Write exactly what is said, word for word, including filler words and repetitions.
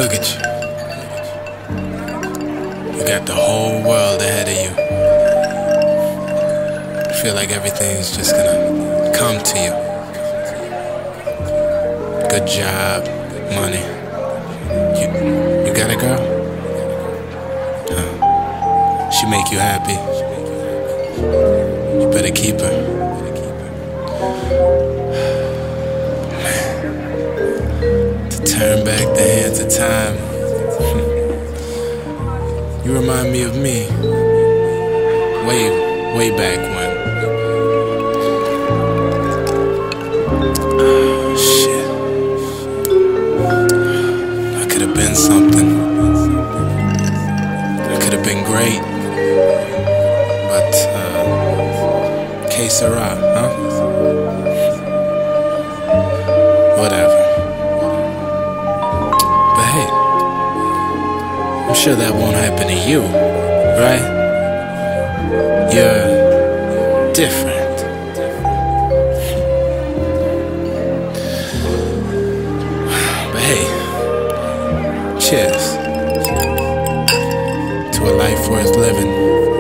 Look at you. You got the whole world ahead of you. You feel like everything's just gonna come to you. Good job, money. You, you got a girl? Huh. She make you happy. You better keep her. Turn back the hands of time. You remind me of me. Way, way back when. Oh, shit. I could have been something. I could have been great. But, uh, que sera, huh? Whatever. I'm sure that won't happen to you, right? You're different. But hey, cheers to a life worth living.